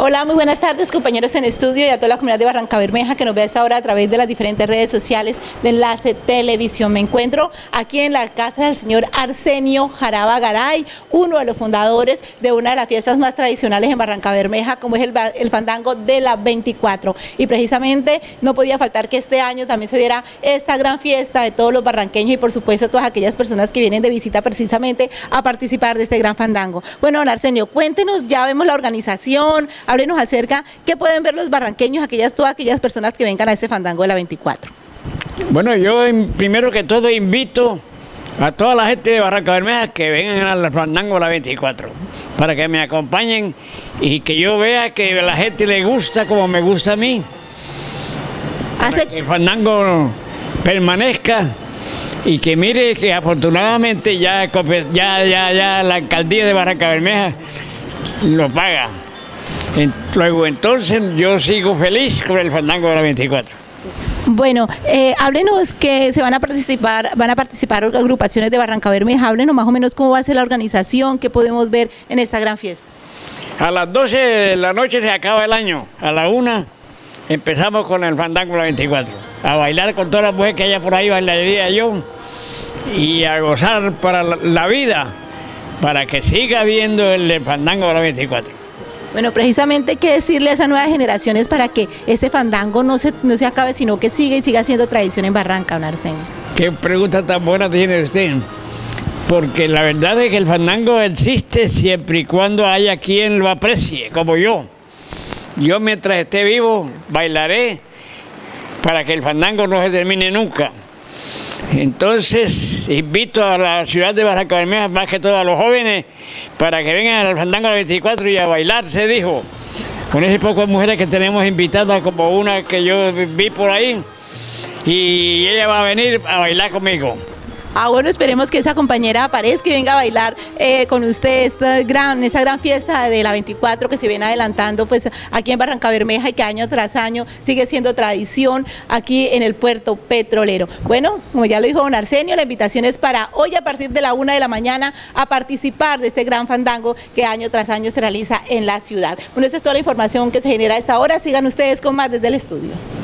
Hola, muy buenas tardes compañeros en estudio y a toda la comunidad de Barrancabermeja que nos ve a esta hora a través de las diferentes redes sociales de Enlace Televisión. Me encuentro aquí en la casa del señor Arsenio Jaraba Garay, uno de los fundadores de una de las fiestas más tradicionales en Barrancabermeja, como es el fandango de la 24. Y precisamente no podía faltar que este año también se diera esta gran fiesta de todos los barranqueños y por supuesto todas aquellas personas que vienen de visita precisamente a participar de este gran fandango. Bueno, don Arsenio, cuéntenos, ya vemos la organización, háblenos acerca qué pueden ver los barranqueños, todas aquellas personas que vengan a este fandango de la 24. Bueno, yo primero que todo invito a toda la gente de Barrancabermeja que vengan al fandango de la 24 para que me acompañen y que yo vea que a la gente le gusta como me gusta a mí. Para que el fandango permanezca y que mire que afortunadamente ya la alcaldía de Barrancabermeja lo paga. Luego entonces yo sigo feliz con el fandango de la 24. Bueno, háblenos que van a participar agrupaciones de Barrancabermeja, háblenos más o menos cómo va a ser la organización, qué podemos ver en esta gran fiesta. A las 12 de la noche se acaba el año, a la 1 empezamos con el fandango de la 24, a bailar con todas las mujeres que haya por ahí, bailaría yo, y a gozar para la vida, para que siga habiendo el fandango de la 24. Bueno, precisamente qué decirle a esas nuevas generaciones para que este fandango no se acabe, sino que siga siendo tradición en Barranca, don Arsenio. Qué pregunta tan buena tiene usted, porque la verdad es que el fandango existe siempre y cuando haya quien lo aprecie, como yo. Yo mientras esté vivo bailaré para que el fandango no se termine nunca. Entonces invito a la ciudad de Barrancabermeja, más que todo a los jóvenes, para que vengan al fandango de la 24 y a bailar, se dijo. Con ese poco de mujeres que tenemos invitadas, como una que yo vi por ahí, y ella va a venir a bailar conmigo. Bueno, esperemos que esa compañera aparezca y venga a bailar con usted esa gran fiesta de la 24 que se viene adelantando pues aquí en Barrancabermeja y que año tras año sigue siendo tradición aquí en el puerto petrolero. Bueno, como ya lo dijo don Arsenio, la invitación es para hoy a partir de la 1 de la mañana a participar de este gran fandango que año tras año se realiza en la ciudad. Bueno, esa es toda la información que se genera a esta hora. Sigan ustedes con más desde el estudio.